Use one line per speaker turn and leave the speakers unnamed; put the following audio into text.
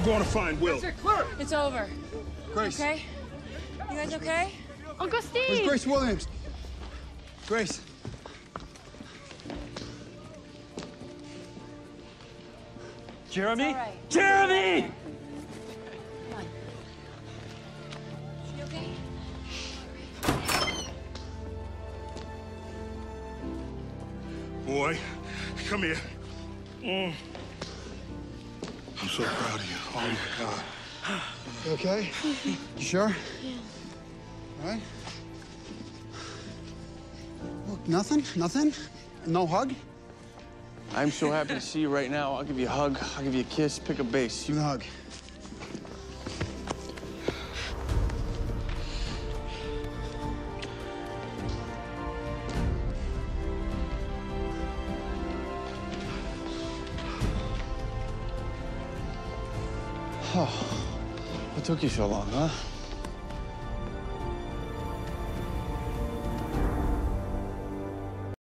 going to find Will.
It's over.
Grace.
Okay? You guys okay?
Uncle Steve!
Where's Grace Williams? Grace.
Jeremy?
It's all right.
Jeremy!
Come on. You okay?
Boy, come here. I'm so proud of you. Oh, my God. You okay? You sure?
Yeah.
All right? Look, nothing? Nothing? No hug?
I'm so happy to see you right now. I'll give you a hug. I'll give you a kiss. Pick a base.
Give me the hug.
Oh, what took you so long, huh?